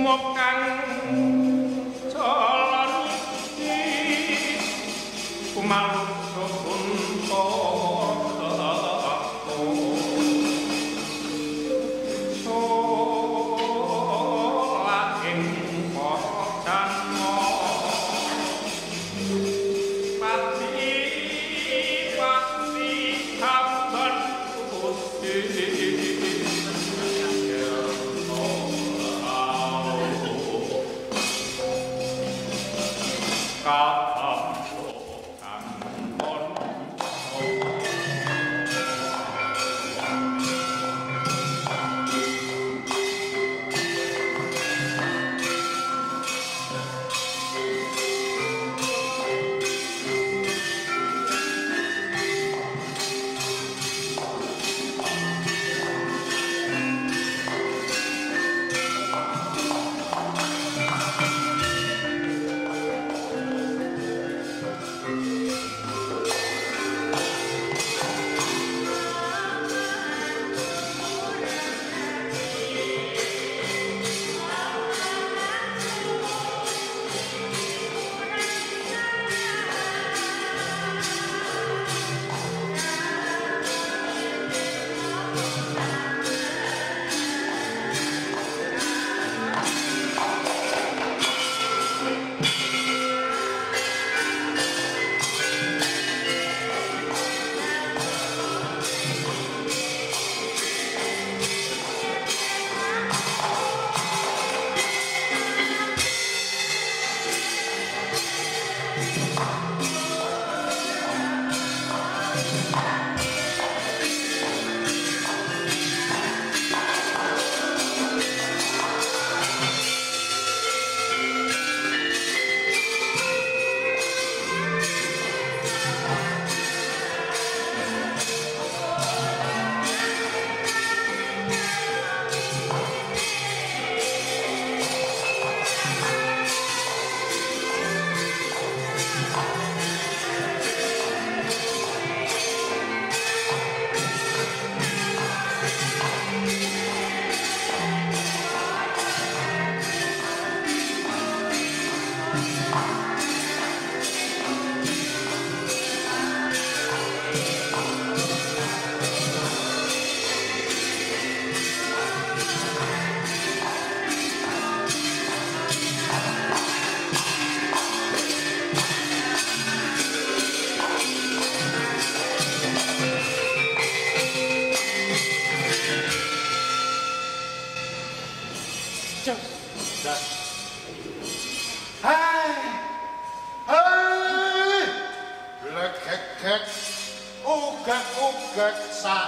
uget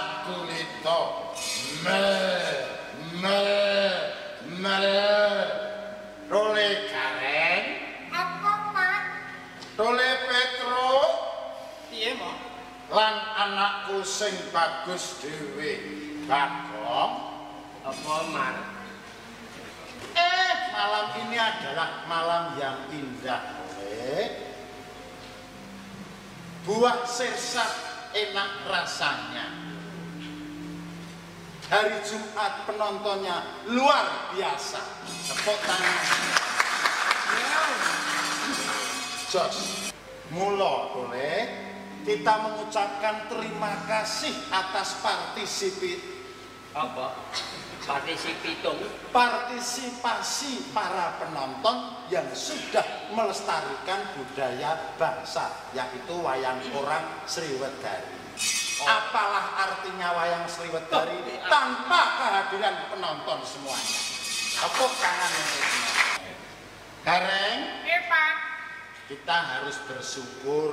sakulita role gareng apa Pak? role Petro Piye Mak? lan anakku sing bagus dhewe Bagong Apa Mar? Malam ini adalah malam yang indah buah sirsak enak rasanya. Hari Jumat penontonnya luar biasa. Tepuk tangan. Jos, mula boleh kita mengucapkan terima kasih atas partisipasi para penonton yang sudah melestarikan budaya bangsa, yaitu wayang orang Sriwedari. Apalah artinya wayang Sriwedari tanpa kehadiran penonton semuanya. Tepuk tangan untuknya. Gareng, Pak. kita harus bersyukur.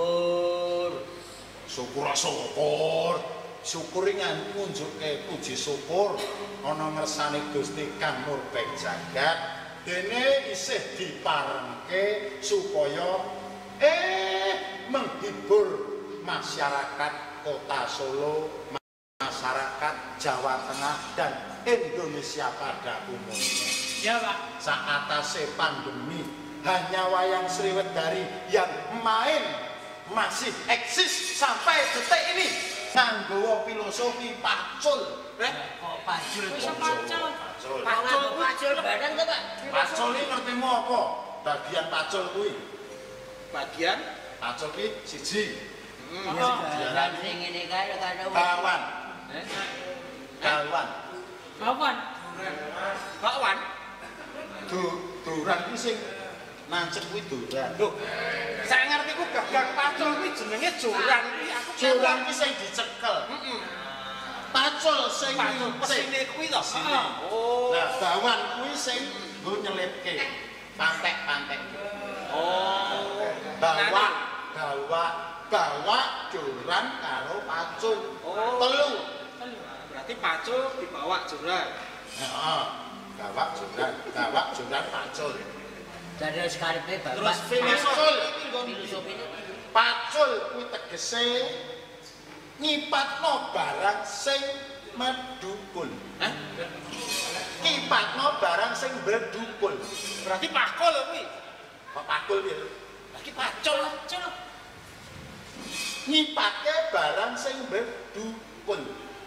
Syukuri ngunjuke puji syukur ana ngersane Gusti Kang Murbeng Jagat dene isih diparengke supaya menghibur masyarakat Kota Solo, masyarakat Jawa Tengah dan Indonesia pada umumnya. Ya, Pak. Saatase pandemi hanya wayang Sriwedari yang main masih eksis sampai detik ini. Nganggo filosofi pacul, Kok pacul? Bisa pacul. pacul. Pacul barang to, Pak. Pacul iki ngertimu apa? Bagian pacul kuwi. Bagian Pacul ki siji. Barang sing ngene kae karo Kawan. Kawan. Kawan. Kawan. Duran ki sing nancep kuwi duran. Loh. Saya ngerti ku gagang pacul kuwi jenenge joran kuwi aku. Joran ki sing dicekel. Pacul sing pesine kuwi to. Oh. Nah, bawan kuwi sing nggo nyelipke. Pantek-pantek. Oh. Bawa joran karo pacul. Oh. Telu. Berarti pacul dibawa joran. Heeh. Bawa joran pacul. dari karepe Bapak. Terus filosofine Pacul kuwi tegese nyipatno barang sing medhukul. Hah? Nyipatno barang sing bedhukul. Berarti pakul kuwi. Kok pakul piye? Lagi pacul. Nyipake barang sing bedhukul.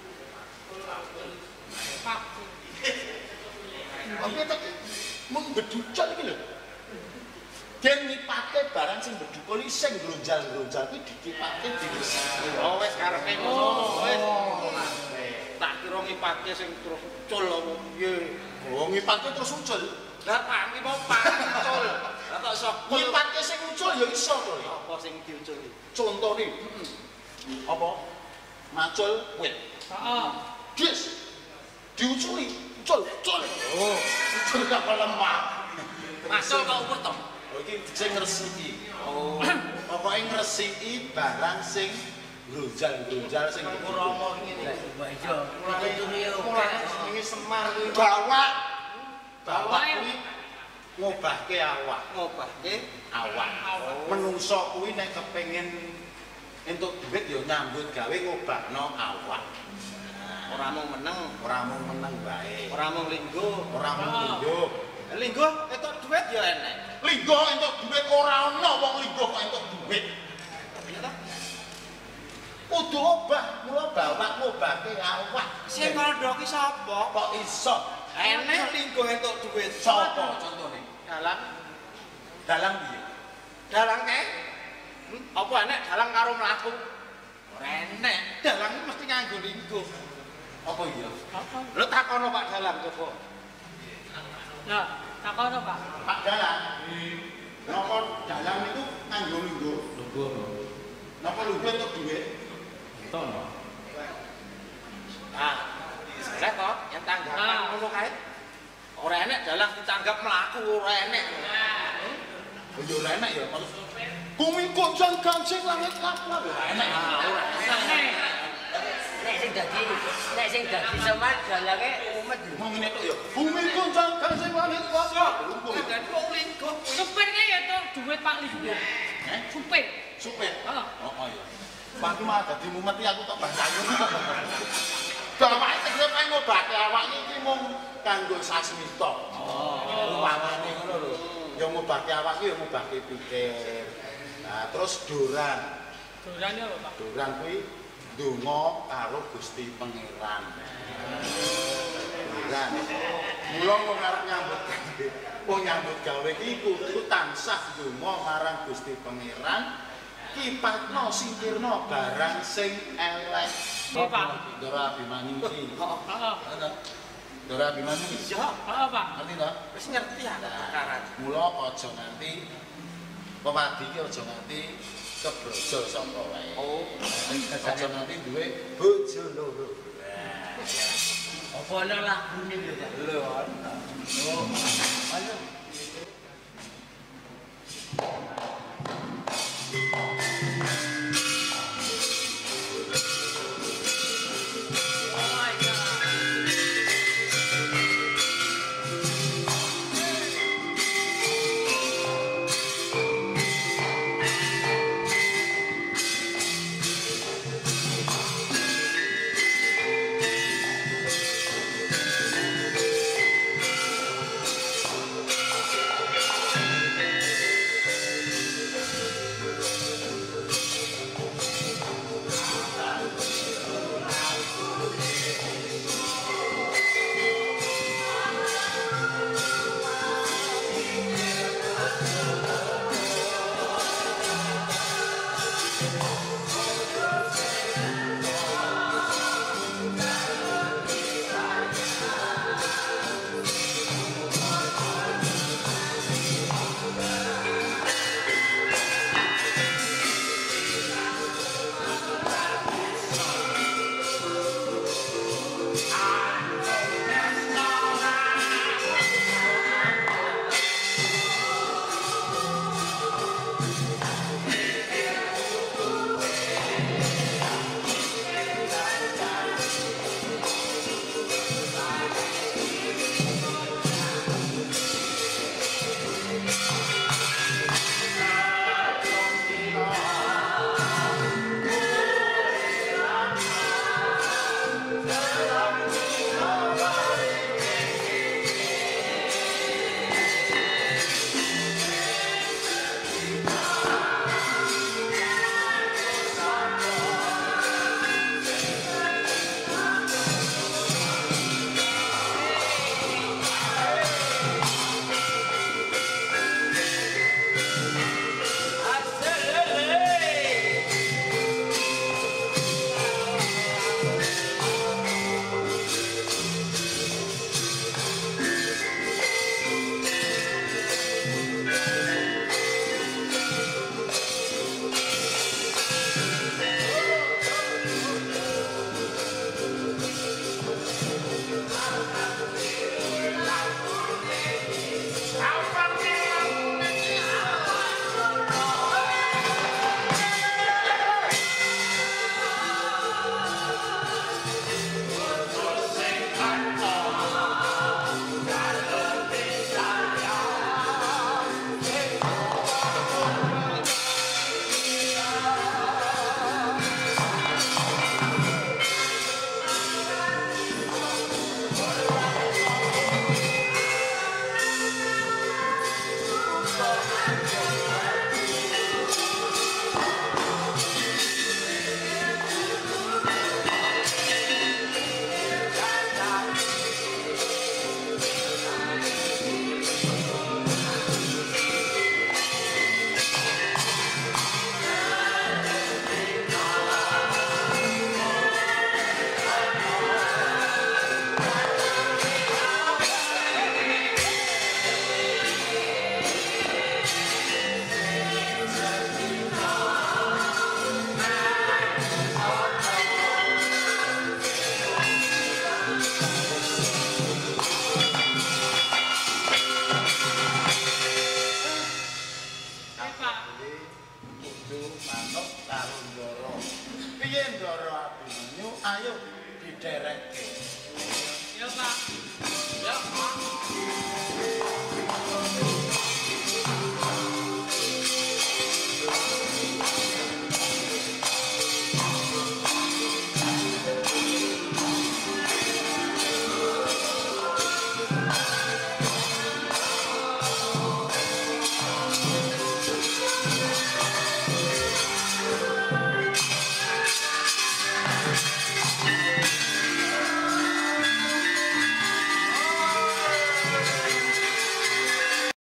Pakul. Tapi tak mung beducal iki lho. Den nyipake barang sing bedhukul iki sing glonjal-glonjal kuwi dikipake diresiki. Oh wis karepe ngono. Wis. Tak kira ngipake sing terus ucul apa piye. Oh ngipake terus ucul. Lah Pak iki mau pacul. Lah kok sok Nyipake sing ucul ya iso to. apa sing diuculi? Contone apa? Macul wit. Heeh. Dis. Diuculi, ucul. Oh, ucul gak lemah. Masuk kok uwet to. Oh iki sing ngresiki. Oh. Pokoke ngresiki barang sing grunjal-grunjal sing Romo ngene. Mbak Ijo, pitutune yo Ini Semar kuwi bawa kuwi ngobahke awak. ngobahke Awak. Menungso kuwi nek kepengin entuk duit ya nyambut gawe ngobahno awak. ora mung meneng, Ora mung meneng wae. ora mung linggo. Ora mung linggo. Linggo entuk duit ya enek. Linggo entuk duit ora ono wong linggo kok entuk duit. Iya ta? Kudu obah, mula bawa ngobahke awak. Sing kandha ki sapa? Kok iso? Enek linggo entuk duit. Sapa contone? Dalang. Dalang piye? Dalang kae. Apa enek dalang karo mlaku? ora enek. Dalang iki mesti nganggo linggo. Apa iya? Lho takono Pak Dalang coba. Nah, takono Pak. Pak Dalang. Napa dalang itu nganggo lungguh? Napa lungguh entuk duit? Ah. Lah kok yang tanggapan ngono kae. Ora enek dalang ditanggap mlaku ora enek. Ya ora enak ya. Bumi kunjang gancing langit lapar. Ora enak. Ora enek. Nek sing dadi Semar dalange umet. Mau ngene tok ya. Bumi kunjang gancing langit lapar. Dan wong linggo. Supirnya ya tuh duit Pak Linggo. Supir. Supir. Heeh. Oh iya. Pak ki mah dadi mumet iki aku tok bantayu. Bawake tegese pengen ngobahke awak iki mung kanggo sasmita. Oh. Umpamane ngono lho. Ya ngobahke awak iki ya ngobahke pikir. Nah, terus doran. Durane apa Pak? Doran kuwi ndonga karo Gusti Pangeran. Doran. Mula wong arep nyambut gawe. Wong nyambut gawe iki kudu tansah ndonga marang Gusti Pangeran. Kipatno singkirno barang sing elek. Iya Pak. Dora Abimanyu iki. Heeh. Dora Abimanyu iki. Iya, Heeh Pak. Ngerti to? wis ngerti aku perkara. Mula aja nganti pemadi iki aja nganti kebrojol sapa wae. Oh, Aja nganti duwe bojo loro. Apa ana lagune lho Pak? Lho ana. Oh,